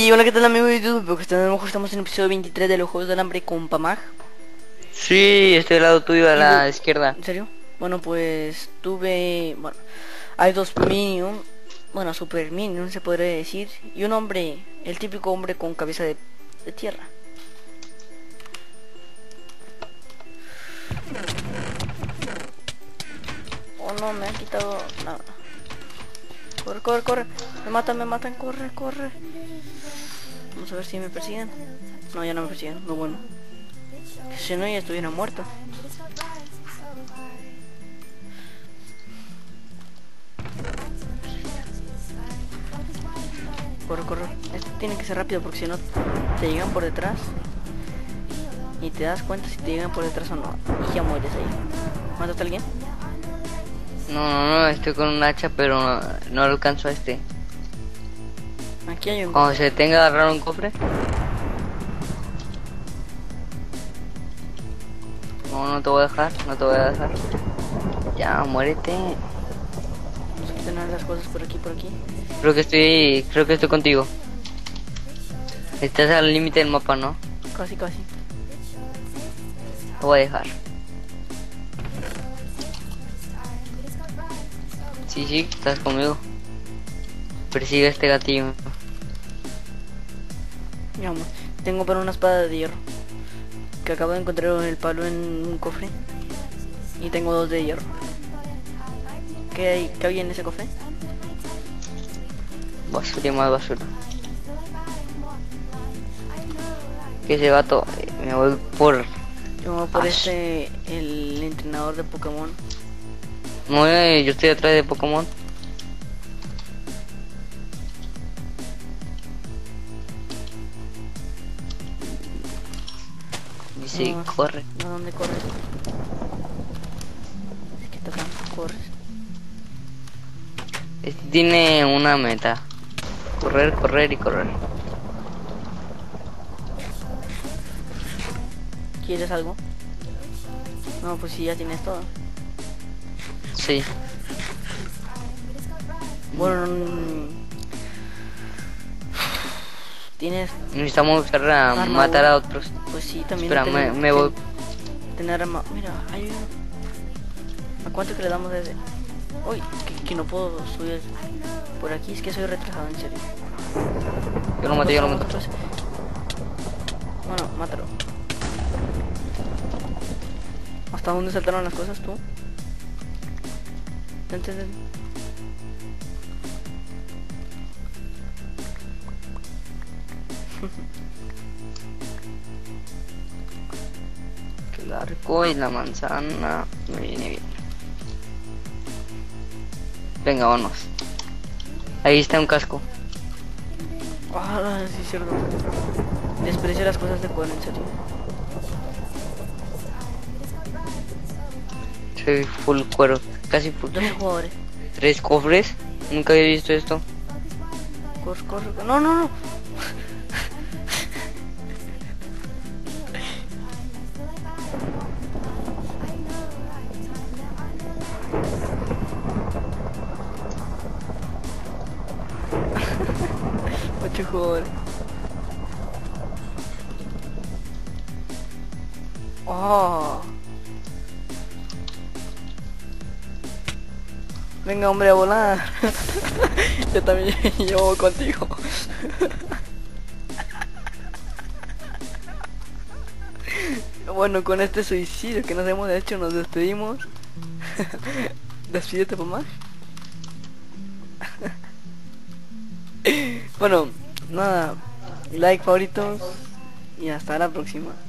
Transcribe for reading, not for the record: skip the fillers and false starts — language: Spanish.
Y hola, ¿qué tal amigos de YouTube? Porque a lo mejor estamos en el episodio 23 de los Juegos del Hambre con Pamag. Sí, estoy al lado tuyo a Y la izquierda. ¿En serio? Bueno, pues tuve... Bueno, hay dos minions. Bueno, super minions se podría decir. Y un hombre, el típico hombre con cabeza de tierra. Oh no, me han quitado... No. Corre, corre, corre. Me matan, corre, corre. Vamos a ver si me persiguen. No, ya no me persiguen, no bueno. Si no, ya estuviera muerto. Corre, corre. Esto tiene que ser rápido porque si no te llegan por detrás. Y te das cuenta si te llegan por detrás o no. Y ya mueres ahí. ¿Mataste a alguien? No, estoy con un hacha, pero no alcanzo a este. Aquí hay un... Cuando se tenga que agarrar un cofre. No te voy a dejar, no te voy a dejar. Ya, muérete. Vamos a tener las cosas por aquí, por aquí. Creo que estoy contigo. Estás al límite del mapa, ¿no? Casi, casi. Te voy a dejar. Sí, estás conmigo. Persigue a este gatillo. Ya, vamos. Tengo para una espada de hierro. Que acabo de encontrar en el palo en un cofre. Y tengo dos de hierro. ¿Qué había en ese cofre? Basura y más basura. Que ese gato, me voy por... Yo me voy por Ash. el entrenador de Pokémon. No, yo estoy atrás de Pokémon. Dice, No, corre. ¿a dónde corres? Es que tanto corres. Este tiene una meta. Correr, correr y correr. ¿Quieres algo? No, pues sí, ya tienes todo. Sí. Bueno, tienes... Necesitamos usar a Arma, matar güey. a otros. Pues sí, también... Espera, me voy. Tener arma... Mira, hay uno. ¿A cuánto que le damos de ese? Uy, que no puedo subir por aquí, es que soy retrasado, en serio. Yo lo maté. Bueno, mátalo. ¿Hasta dónde saltaron las cosas tú? Ten. Que el arco y la manzana me viene bien. Venga, vámonos. Ahí está un casco. Ah, sí, cierto. Desprecio las cosas de cuero, en serio. Soy full cuero. Casi full. 12 jugadores. 3 cofres. Nunca había visto esto. Corre. No. Ocho jugadores. Oh. Venga, hombre, a volar. Yo también llevo contigo. Bueno, con este suicidio que nos hemos hecho, nos despedimos. Despídete, mamá. Bueno, nada, like, favoritos y hasta la próxima.